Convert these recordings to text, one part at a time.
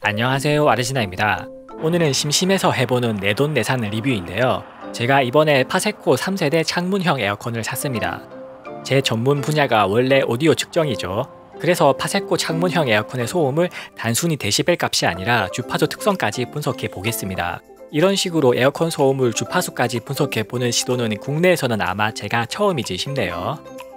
안녕하세요, 아르시나입니다. 오늘은 심심해서 해보는 내돈내산 리뷰인데요. 제가 이번에 파세코 3세대 창문형 에어컨을 샀습니다. 제 전문 분야가 원래 오디오 측정이죠. 그래서 파세코 창문형 에어컨의 소음을 단순히 데시벨 값이 아니라 주파수 특성까지 분석해 보겠습니다. 이런 식으로 에어컨 소음을 주파수까지 분석해 보는 시도는 국내에서는 아마 제가 처음이지 싶네요.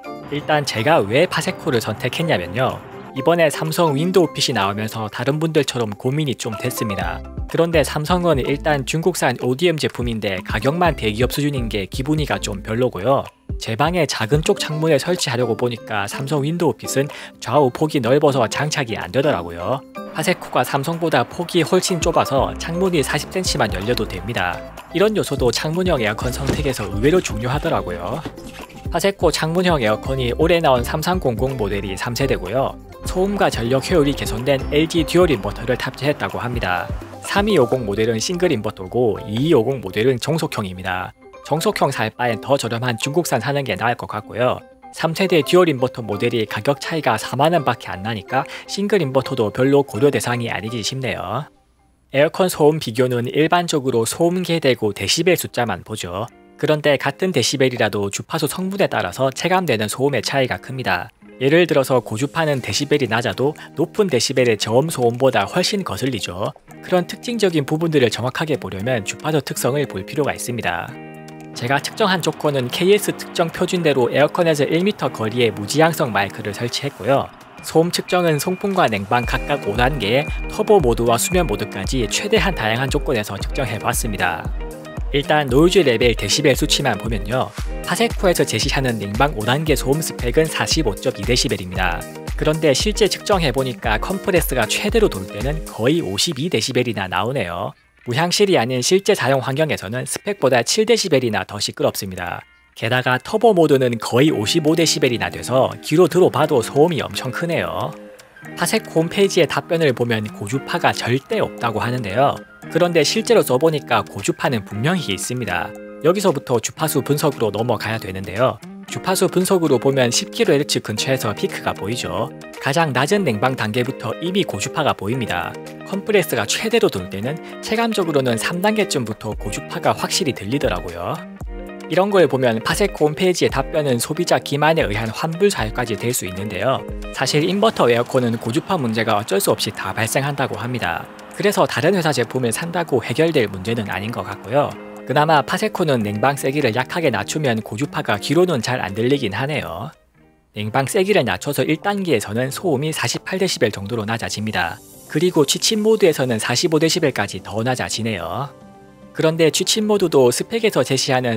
일단 제가 왜 파세코를 선택했냐면요. 이번에 삼성 윈도우 핏이 나오면서 다른 분들처럼 고민이 좀 됐습니다. 그런데 삼성은 일단 중국산 ODM 제품인데 가격만 대기업 수준인 게 기분이가 좀 별로고요. 제 방에 작은 쪽 창문에 설치하려고 보니까 삼성 윈도우 핏은 좌우 폭이 넓어서 장착이 안 되더라고요. 파세코가 삼성보다 폭이 훨씬 좁아서 창문이 40cm만 열려도 됩니다. 이런 요소도 창문형 에어컨 선택에서 의외로 중요하더라고요. 파세코 창문형 에어컨이 올해 나온 3300 모델이 3세대고요. 소음과 전력 효율이 개선된 LG 듀얼 인버터를 탑재했다고 합니다. 3250 모델은 싱글 인버터고 2250 모델은 정속형입니다. 정속형 살 바엔 더 저렴한 중국산 사는 게 나을 것 같고요. 3세대 듀얼 인버터 모델이 가격 차이가 4만원 밖에 안 나니까 싱글 인버터도 별로 고려 대상이 아니지 싶네요. 에어컨 소음 비교는 일반적으로 소음계 대고 데시벨 숫자만 보죠. 그런데 같은 데시벨이라도 주파수 성분에 따라서 체감되는 소음의 차이가 큽니다. 예를 들어서 고주파는 데시벨이 낮아도 높은 데시벨의 저음 소음보다 훨씬 거슬리죠. 그런 특징적인 부분들을 정확하게 보려면 주파수 특성을 볼 필요가 있습니다. 제가 측정한 조건은 KS 특정 표준대로 에어컨에서 1m 거리에 무지향성 마이크를 설치했고요. 소음 측정은 송풍과 냉방 각각 5단계에 터보 모드와 수면 모드까지 최대한 다양한 조건에서 측정해봤습니다. 일단 노이즈 레벨 데시벨 수치만 보면요. 파세코에서 제시하는 냉방 5단계 소음 스펙은 45.2dB입니다. 그런데 실제 측정해보니까 컴프레스가 최대로 돌 때는 거의 52dB이나 나오네요. 무향실이 아닌 실제 사용 환경에서는 스펙보다 7dB이나 더 시끄럽습니다. 게다가 터보 모드는 거의 55dB이나 돼서 귀로 들어봐도 소음이 엄청 크네요. 파세코 홈페이지의 답변을 보면 고주파가 절대 없다고 하는데요. 그런데 실제로 써보니까 고주파는 분명히 있습니다. 여기서부터 주파수 분석으로 넘어가야 되는데요. 주파수 분석으로 보면 10kHz 근처에서 피크가 보이죠. 가장 낮은 냉방 단계부터 이미 고주파가 보입니다. 컴프레스가 최대로 돌 때는 체감적으로는 3단계쯤부터 고주파가 확실히 들리더라고요. 이런 걸 보면 파세코 홈페이지의 답변은 소비자 기만에 의한 환불 사유까지 될 수 있는데요. 사실 인버터 에어컨은 고주파 문제가 어쩔 수 없이 다 발생한다고 합니다. 그래서 다른 회사 제품을 산다고 해결될 문제는 아닌 것 같고요. 그나마 파세코는 냉방 세기를 약하게 낮추면 고주파가 귀로는 잘 안 들리긴 하네요. 냉방 세기를 낮춰서 1단계에서는 소음이 48dB 정도로 낮아집니다. 그리고 취침 모드에서는 45dB까지 더 낮아지네요. 그런데 취침 모드도 스펙에서 제시하는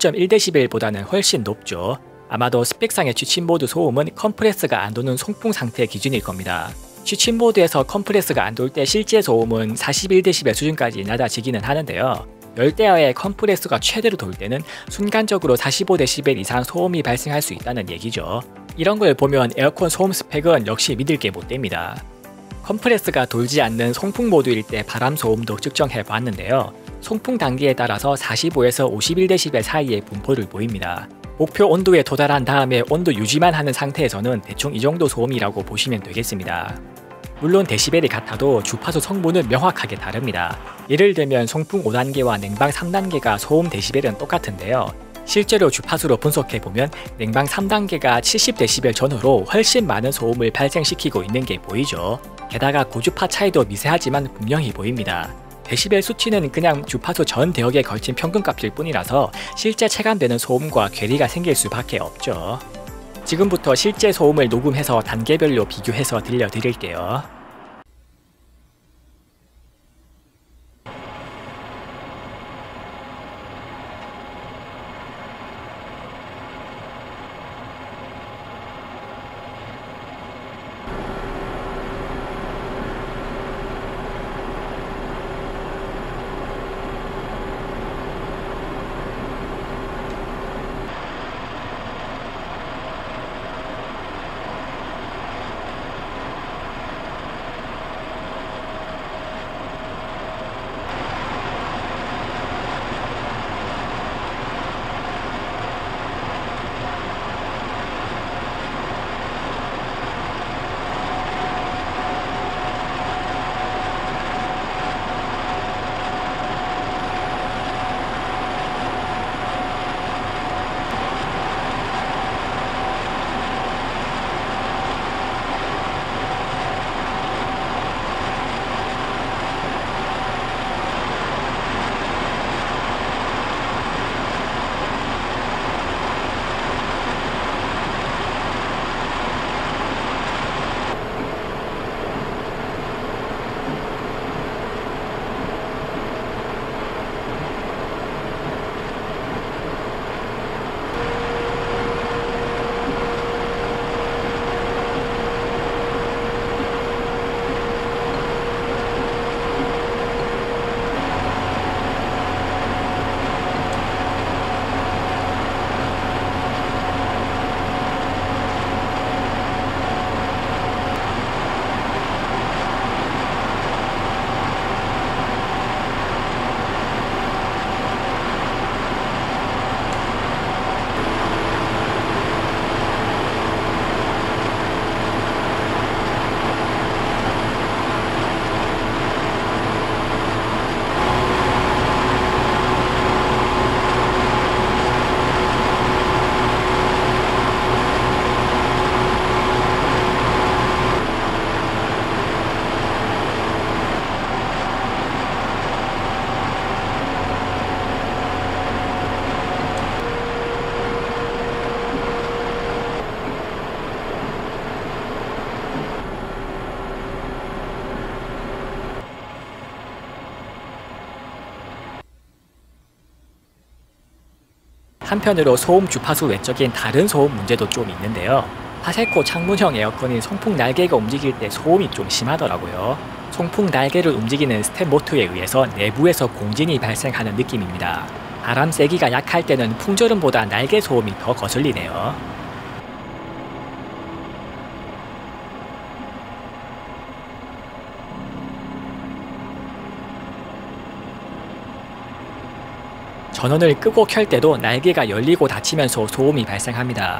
37.1dB보다는 훨씬 높죠. 아마도 스펙상의 취침 모드 소음은 컴프레스가 안 도는 송풍 상태 기준일 겁니다. 취침 모드에서 컴프레스가 안 돌 때 실제 소음은 41dB 수준까지 낮아지기는 하는데요. 열대야의 컴프레스가 최대로 돌 때는 순간적으로 45dB 이상 소음이 발생할 수 있다는 얘기죠. 이런 걸 보면 에어컨 소음 스펙은 역시 믿을 게 못 됩니다. 컴프레스가 돌지 않는 송풍 모드일 때 바람 소음도 측정해 봤는데요. 송풍 단계에 따라서 45에서 51dB 사이의 분포를 보입니다. 목표 온도에 도달한 다음에 온도 유지만 하는 상태에서는 대충 이 정도 소음이라고 보시면 되겠습니다. 물론 데시벨이 같아도 주파수 성분은 명확하게 다릅니다. 예를 들면 송풍 5단계와 냉방 3단계가 소음 데시벨은 똑같은데요. 실제로 주파수로 분석해보면 냉방 3단계가 70dB 전후로 훨씬 많은 소음을 발생시키고 있는 게 보이죠. 게다가 고주파 차이도 미세하지만 분명히 보입니다. 데시벨 수치는 그냥 주파수 전 대역에 걸친 평균값일 뿐이라서 실제 체감되는 소음과 괴리가 생길 수밖에 없죠. 지금부터 실제 소음을 녹음해서 단계별로 비교해서 들려드릴게요. 한편으로 소음 주파수 외적인 다른 소음 문제도 좀 있는데요. 파세코 창문형 에어컨이 송풍 날개가 움직일 때 소음이 좀 심하더라고요. 송풍 날개를 움직이는 스텝 모터에 의해서 내부에서 공진이 발생하는 느낌입니다. 바람 세기가 약할 때는 풍절음보다 날개 소음이 더 거슬리네요. 전원을 끄고 켤 때도 날개가 열리고 닫히면서 소음이 발생합니다.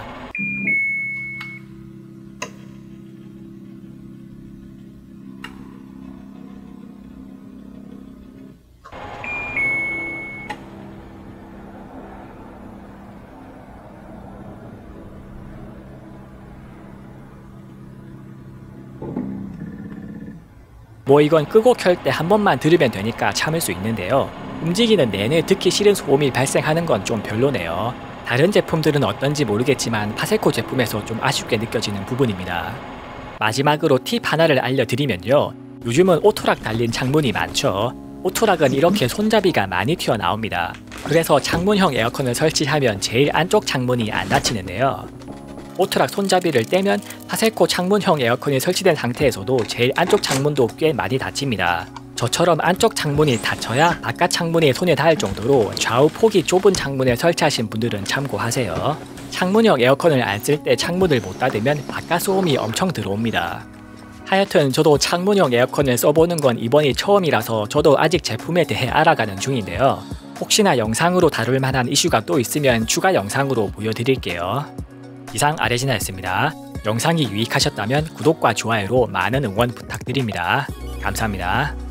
뭐 이건 끄고 켤 때 한 번만 들으면 되니까 참을 수 있는데요. 움직이는 내내 듣기 싫은 소음이 발생하는 건 좀 별로네요. 다른 제품들은 어떤지 모르겠지만 파세코 제품에서 좀 아쉽게 느껴지는 부분입니다. 마지막으로 팁 하나를 알려드리면요. 요즘은 오토락 달린 창문이 많죠. 오토락은 이렇게 손잡이가 많이 튀어나옵니다. 그래서 창문형 에어컨을 설치하면 제일 안쪽 창문이 안 닫히는데요. 오토락 손잡이를 떼면 파세코 창문형 에어컨이 설치된 상태에서도 제일 안쪽 창문도 꽤 많이 닫힙니다. 저처럼 안쪽 창문이 닫혀야 바깥 창문이 손에 닿을 정도로 좌우 폭이 좁은 창문에 설치하신 분들은 참고하세요. 창문형 에어컨을 안 쓸 때 창문을 못 닫으면 바깥 소음이 엄청 들어옵니다. 하여튼 저도 창문형 에어컨을 써보는 건 이번이 처음이라서 저도 아직 제품에 대해 알아가는 중인데요. 혹시나 영상으로 다룰 만한 이슈가 또 있으면 추가 영상으로 보여드릴게요. 이상 아레지나였습니다. 영상이 유익하셨다면 구독과 좋아요로 많은 응원 부탁드립니다. 감사합니다.